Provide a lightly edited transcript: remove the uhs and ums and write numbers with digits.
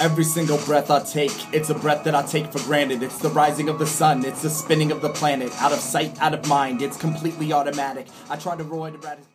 Every single breath I take, it's a breath that I take for granted. It's the rising of the sun, it's the spinning of the planet. Out of sight, out of mind, it's completely automatic. I try to avoid